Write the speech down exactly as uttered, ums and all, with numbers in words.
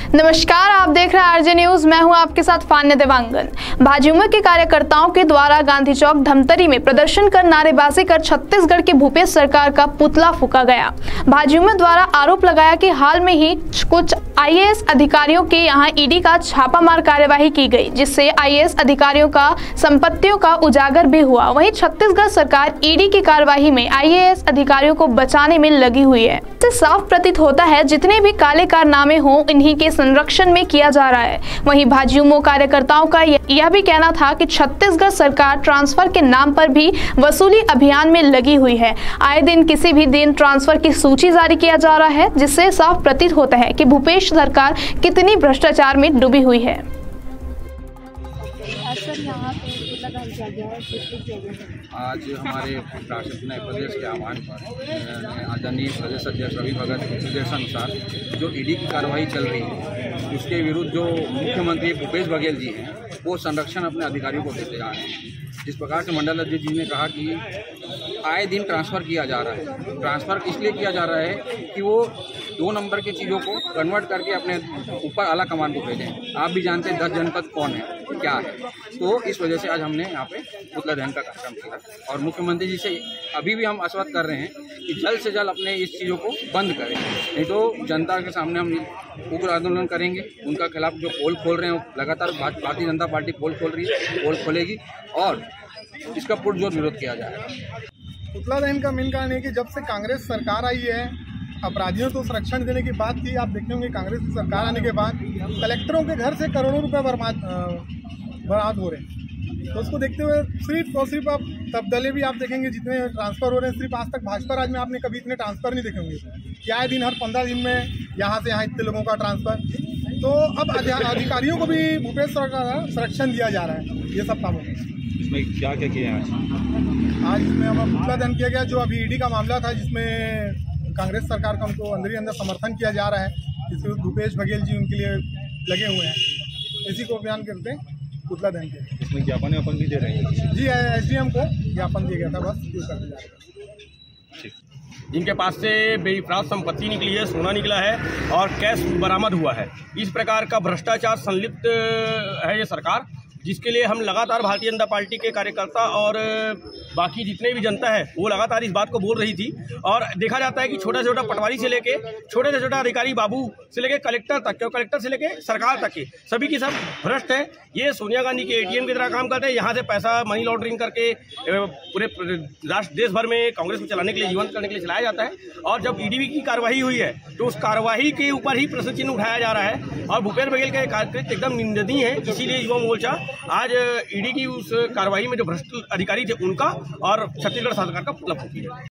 नमस्कार, आप देख रहे हैं आरजे न्यूज। मैं हूं आपके साथ फान्य देवांगन। भाजयुमो के कार्यकर्ताओं के द्वारा गांधी चौक धमतरी में प्रदर्शन कर नारेबाजी कर छत्तीसगढ़ के भूपेश सरकार का पुतला फूंका गया। भाजयुमो द्वारा आरोप लगाया कि हाल में ही कुछ आई ए एस अधिकारियों के यहां ई डी का छापामार कार्यवाही की गई, जिससे आई ए एस अधिकारियों का संपत्तियों का उजागर भी हुआ। वहीं छत्तीसगढ़ सरकार ई डी की कार्यवाही में आई ए एस अधिकारियों को बचाने में लगी हुई है। इससे साफ प्रतीत होता है जितने भी काले कारनामे हों इन्हीं के संरक्षण में किया जा रहा है। वहीं भाजयुमो कार्यकर्ताओं का यह भी कहना था कि छत्तीसगढ़ सरकार ट्रांसफर के नाम पर भी वसूली अभियान में लगी हुई है। आए दिन किसी भी दिन ट्रांसफर की सूची जारी किया जा रहा है, जिससे साफ प्रतीत होता है कि भूपेश सरकार कितनी भ्रष्टाचार में डूबी हुई है। आज हमारे राष्ट्रपति नए प्रदेश के आह्वान पर आदरणीय प्रदेश अध्यक्ष रवि भगत के निर्देशानुसार जो ई डी की कार्रवाई चल रही है उसके विरुद्ध जो मुख्यमंत्री भूपेश बघेल जी हैं वो संरक्षण अपने अधिकारियों को देते जा रहे हैं। जिस प्रकार से मंडल अध्यक्ष जी ने कहा कि आए दिन ट्रांसफ़र किया जा रहा है, ट्रांसफ़र इसलिए किया जा रहा है कि वो दो नंबर की चीज़ों को कन्वर्ट करके अपने ऊपर आला कमान को भेजें। आप भी जानते हैं दस जनपद कौन है, क्या है, तो इस वजह से आज हमने यहाँ पे पुतला दहन का कार्यक्रम किया और मुख्यमंत्री जी से अभी भी हम आश्वस्त कर रहे हैं कि जल्द से जल्द अपने इस चीज़ों को बंद करें, नहीं तो जनता के सामने हम उग्र आंदोलन करेंगे। उनका खिलाफ जो पोल खोल रहे हैं लगातार भारतीय जनता पार्टी पोल खोल रही है, पोल खोलेगी और इसका पुरजोर विरोध किया जाएगा। पुतला दहन का मेन कारण है कि जब से कांग्रेस सरकार आई है, अपराधियों को संरक्षण देने की बात थी। आप देखते होंगे कांग्रेस की सरकार आने के बाद कलेक्टरों के घर से करोड़ों रुपए बर्बाद बर्बाद हो रहे हैं। तो उसको देखते हुए सिर्फ और सिर्फ आप तब्दले भी आप देखेंगे जितने ट्रांसफ़र हो रहे हैं, सिर्फ आज तक भाजपा राज में आपने कभी इतने ट्रांसफ़र नहीं देखे होंगे। क्या है दिन हर पंद्रह दिन में यहाँ से यहाँ इतने लोगों का ट्रांसफ़र। तो अब अधिकारियों को भी भूपेश सरकार का संरक्षण दिया जा रहा है। ये सब काम इसमें क्या क्या किया है आज इसमें हमें पुतला दहन किया गया। जो अभी ई डी का मामला था जिसमें कांग्रेस सरकार का हमको अंदर ही अंदर समर्थन किया जा रहा है, जिसमें भूपेश बघेल जी उनके लिए लगे हुए हैं, इसी को बयान करते हैं पुतला दहन के। इसमें ज्ञापन व्यापन भी दे रहे हैं जी, एस डी एम को ज्ञापन दिया गया था, बस यूज करते जा रहे हैं। जिनके पास से बेइफराद संपत्ति निकली है, सोना निकला है और कैश बरामद हुआ है। इस प्रकार का भ्रष्टाचार संलिप्त है ये सरकार, जिसके लिए हम लगातार भारतीय जनता पार्टी के कार्यकर्ता और बाकी जितने भी जनता है वो लगातार इस बात को बोल रही थी। और देखा जाता है कि छोटा छोटा पटवारी से लेके छोटे से छोटा अधिकारी बाबू से लेके कलेक्टर तक के, कलेक्टर से लेके सरकार तक के सभी की सब भ्रष्ट है। ये सोनिया गांधी के ए टी एम की तरह काम करते हैं। यहाँ से पैसा मनी लॉन्ड्रिंग करके पूरे राष्ट्र देश भर में कांग्रेस को चलाने के लिए, जीवंत करने के लिए चलाया जाता है। और जब ई डी की कार्रवाई हुई है तो उस कार्रवाई के ऊपर ही प्रश्न चिन्ह उठाया जा रहा है और भूपेश बघेल का कार्यकृत एकदम निंदनीय है। इसीलिए युवा मोर्चा आज ई डी की उस कार्रवाई में जो भ्रष्ट अधिकारी थे उनका और छत्तीसगढ़ सरकार का पुतला फूंकी है।